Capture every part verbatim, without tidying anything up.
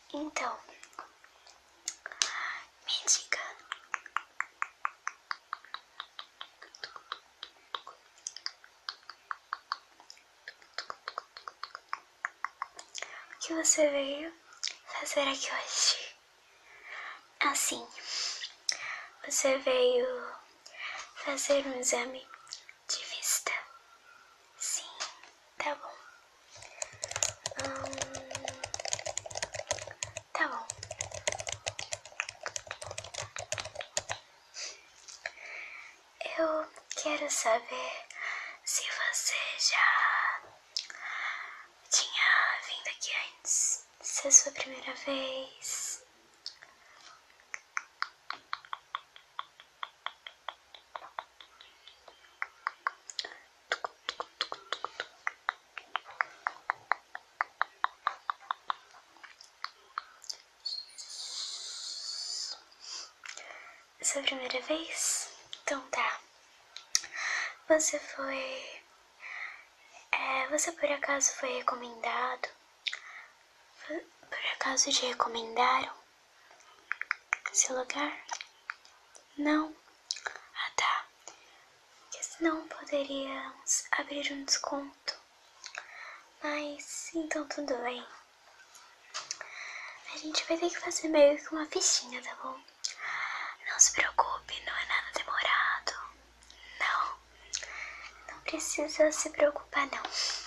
Então, me diga. O que você veio fazer aqui hoje? Assim, você veio fazer um exame de vista? Sim, tá bom. Hum, tá bom. Eu quero saber se você já tinha vindo aqui antes. Se é a sua primeira vez. É a sua primeira vez? Então tá. Você foi... É, você por acaso foi recomendado? Por acaso te recomendaram esse lugar? Não? Ah, tá. Porque senão poderíamos abrir um desconto. Mas, então tudo bem. A gente vai ter que fazer meio que uma fichinha, tá bom? Não se preocupe, não é nada demorado. Não. Não precisa se preocupar, não.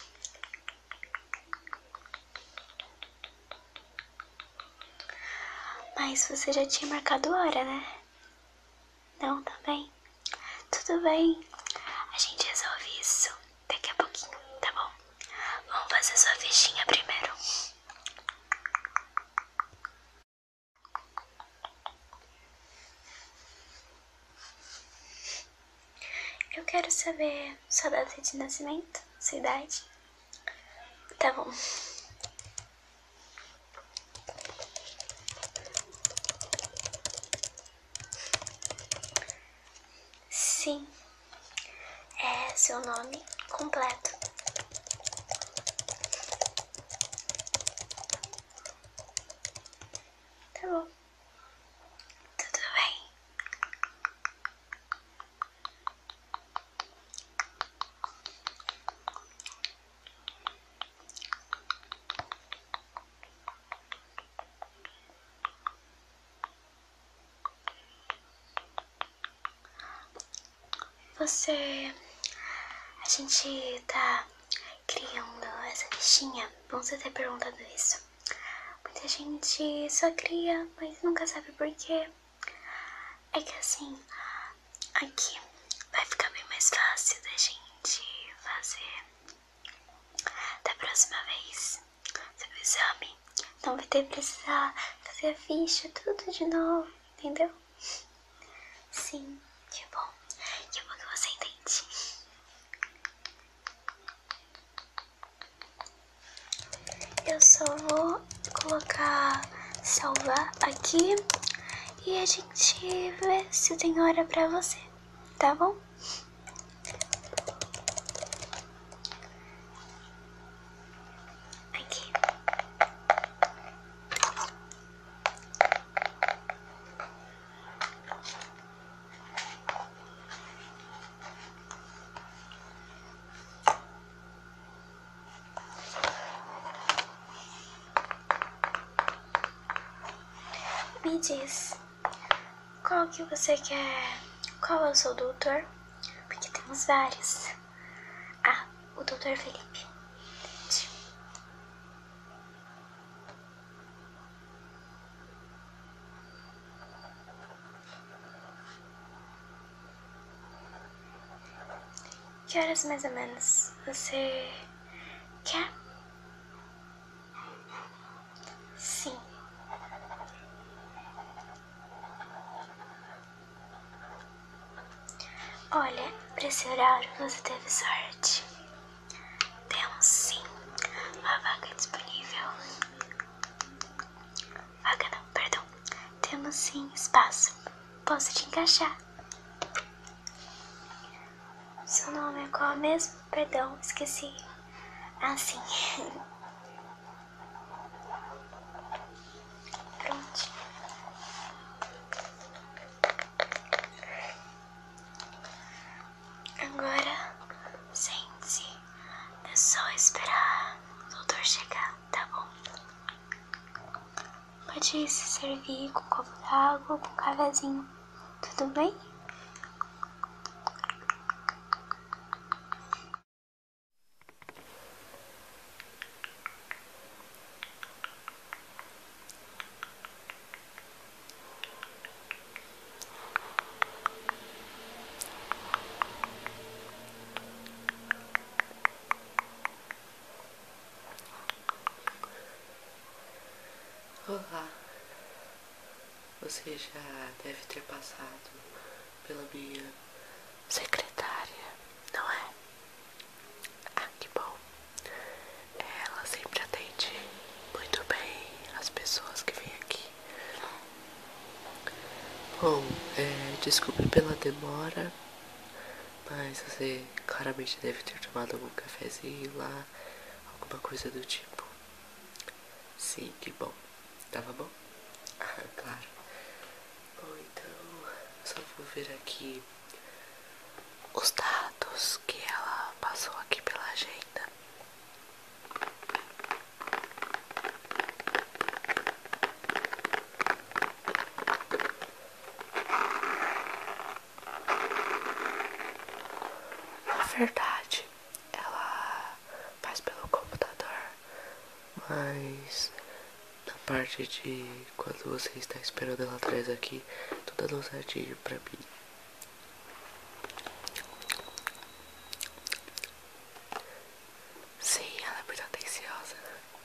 Mas você já tinha marcado hora, né? Não, tá bem? Tudo bem. A gente resolve isso daqui a pouquinho, tá bom? Vamos fazer sua fichinha primeiro. Eu quero saber sua data de nascimento, sua idade. Tá bom. Sim. É seu nome completo. Tá bom. Tudo bem. Você... A gente tá criando essa fichinha. Bom você ter perguntado isso. Muita gente só cria, mas nunca sabe por quê. É que assim, aqui vai ficar bem mais fácil da gente fazer da próxima vez. Seu exame não vai ter que precisar fazer a ficha, tudo de novo, entendeu? Sim, que bom. Que bom que você entende. Eu só vou colocar salvar aqui e a gente vê se tem hora pra você, tá bom? Aqui. Me diz, qual que você quer? Qual é o seu doutor? Porque temos vários. Ah, o doutor Felipe. Que horas mais ou menos você quer? Sim. Olha, pra esse horário você teve sorte. Temos sim uma vaga disponível. Vaga não, perdão. Temos sim espaço. Posso te encaixar. Seu nome é qual mesmo? Perdão, esqueci. Ah, sim. te servir com um copo d'água, com um cafezinho. Tudo bem? Olá, você já deve ter passado pela minha secretária, não é? Ah, que bom. Ela sempre atende muito bem as pessoas que vêm aqui. Bom, é, desculpe pela demora, mas você claramente deve ter tomado algum cafezinho lá, alguma coisa do tipo. Sim, que bom. Tava bom? Ah, claro. Bom, então, só vou ver aqui os dados que ela passou aqui pela agenda. Na verdade, ela faz pelo computador, mas na parte de quando você está esperando ela atrás aqui, tudo anotadinho pra mim. Sim, ela é muito atenciosa.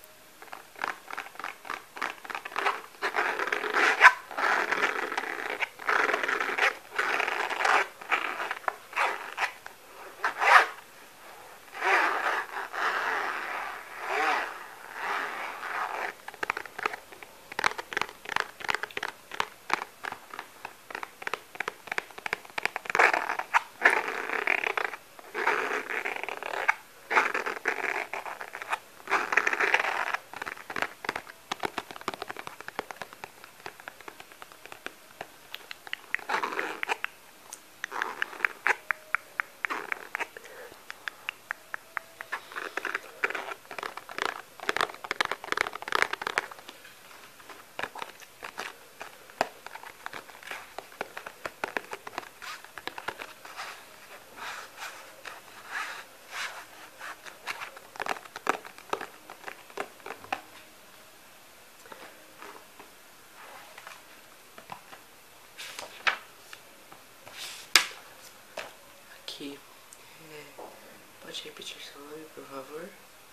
Aqui, é, pode repetir seu nome, por favor?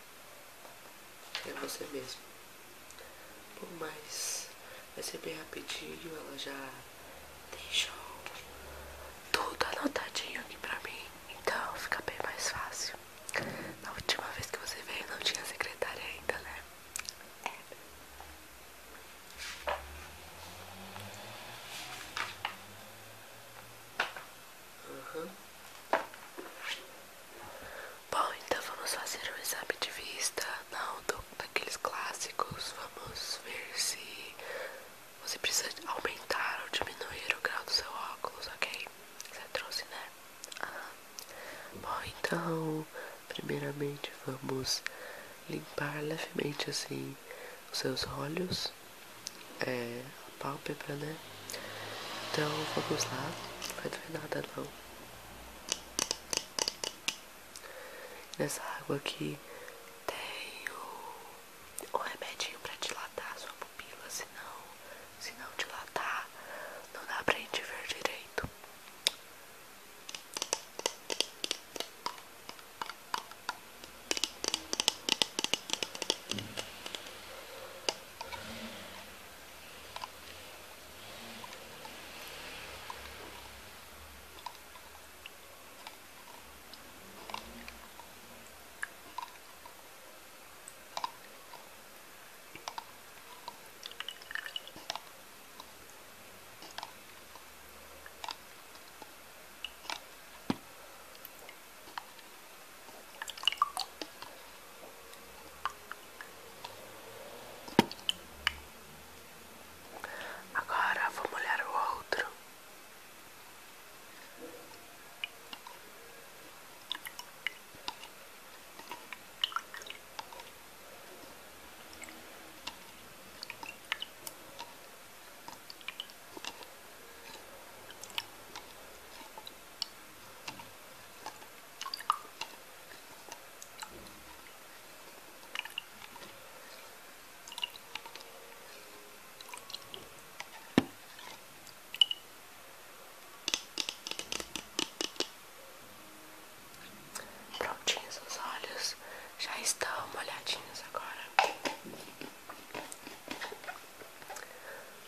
É você mesmo. Bom, mas vai ser bem rapidinho, ela já deixou tudo anotadinho aqui pra mim, então fica bem mais fácil. Na última vez que você veio não tinha secretária ainda, né? Uhum. Bom, então vamos fazer um exame de vista, não do, daqueles clássicos. Vamos ver se você precisa aumentar ou diminuir o grau do seu óculos, ok? Você trouxe, né? Ah. Bom, então, primeiramente vamos limpar levemente assim os seus olhos, é, a pálpebra, né? Então vamos lá, não vai doer nada não. Nessa água aqui tem o, o remedinho pra dilatar a sua pupila, senão, se não dilatar, não dá pra gente ver direito.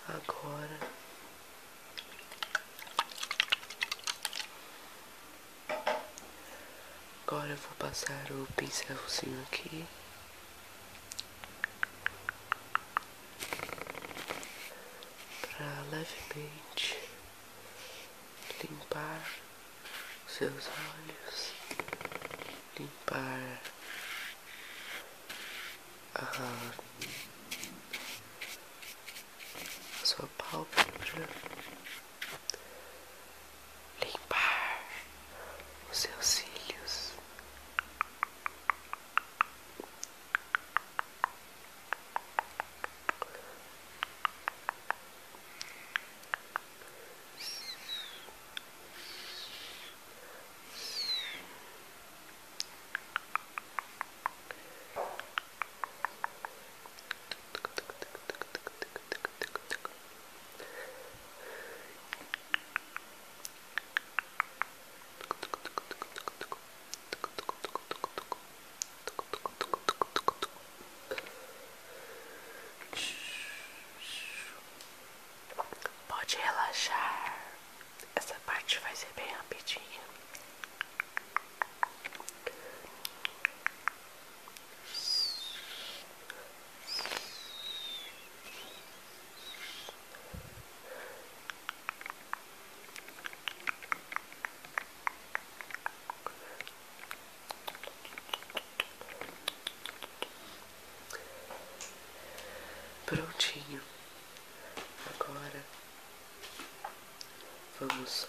Agora Agora eu vou passar o pincelzinho aqui para levemente limpar os seus olhos, limpar a, a sua pálpebra, limpar os seus cílios. Pode relaxar, essa parte vai ser bem rapidinha. Prontinho. Agora vamos só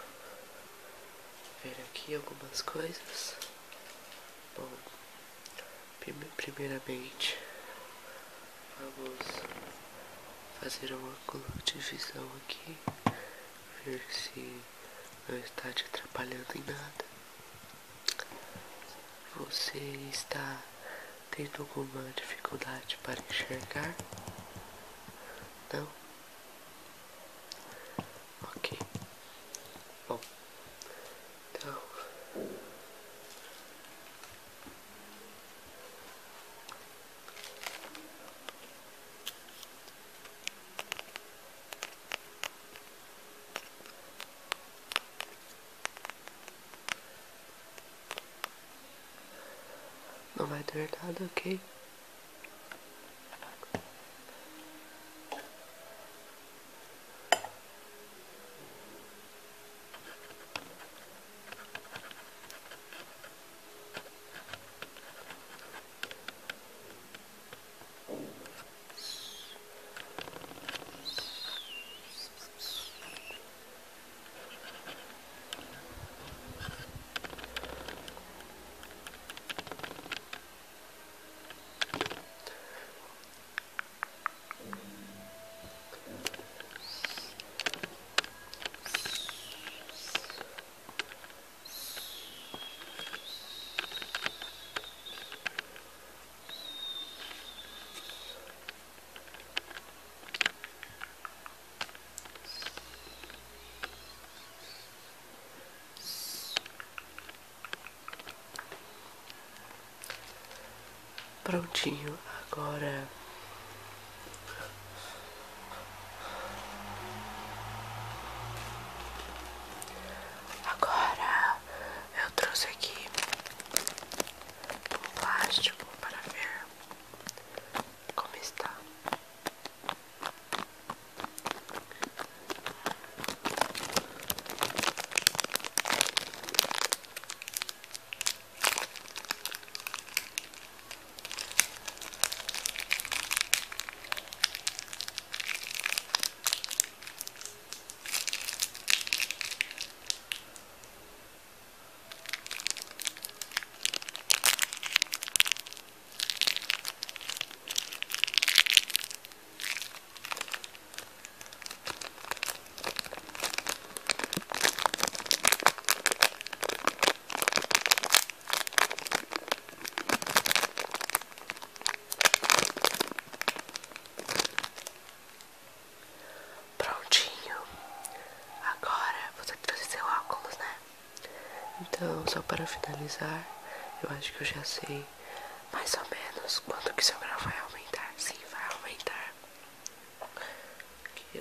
ver aqui algumas coisas. Bom, primeiramente vamos fazer um ângulo de visão aqui, ver se não está te atrapalhando em nada. Você está tendo alguma dificuldade para enxergar? Não? Ok. Bom, então não vai doer nada, ok? Prontinho, agora agora eu trouxe aqui um plástico para ver como está. Então, só para finalizar, eu acho que eu já sei mais ou menos quanto que seu grau vai aumentar. Sim, vai aumentar. Aqui.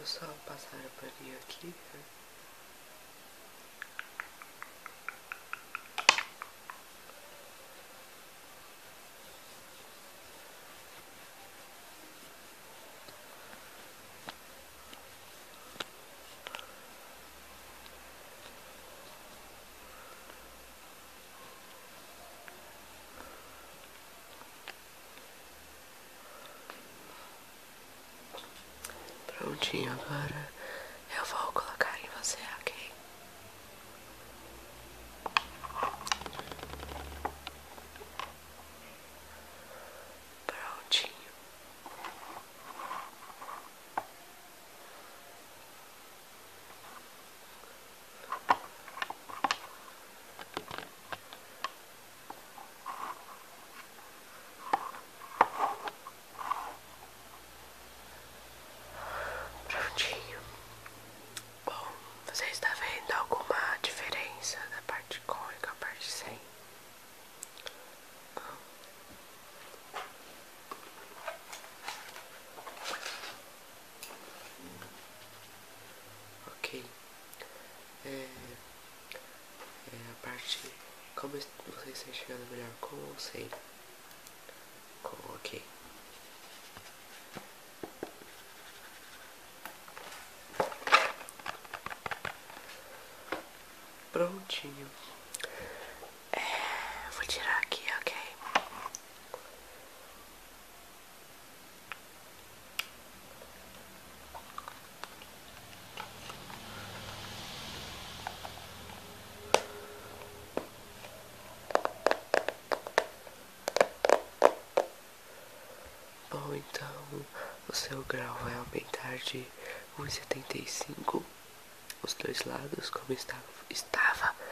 eu só passar a paninho aqui, né? Prontinho, agora eu vou colocar em você, ok? Prontinho. Prontinho. Bom, você está vendo alguma diferença da parte com e com a parte sem? Ok. É, é a parte. Como você está enxergando melhor com ou sem? Com, ok. Prontinho. É, vou tirar aqui, ok? Bom, então o seu grau vai aumentar de um e setenta e cinco os dois lados, como estava, estava